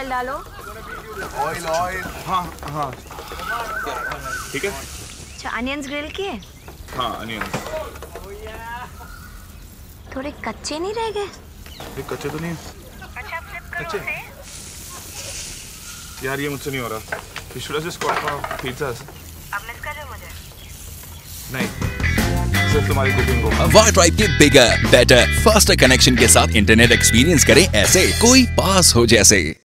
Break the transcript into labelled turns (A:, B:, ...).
A: Oil डालो।
B: Oil oil, हाँ हाँ ठीक है।
A: अच्छा, अनियंस ग्रिल किए?
B: हाँ अनियंस।
A: थोड़े कच्चे नहीं रह गए?
B: ये कच्चे तो नहीं है।
A: अच्छा, फ्लिप करो
B: कच्चे?
A: उसे।
B: यार ये मुझसे नहीं हो रहा। You should have just got pizzas.
A: अब मिस कर रहे हो मुझे?
B: नहीं, सिर्फ तुम्हारी कुकिंग को।
C: वाई ट्राइब के बिगर, बेटर, फास्टर कनेक्शन के साथ इंटरनेट एक्सपीरियंस करें ऐसे, कोई पास हो जैसे।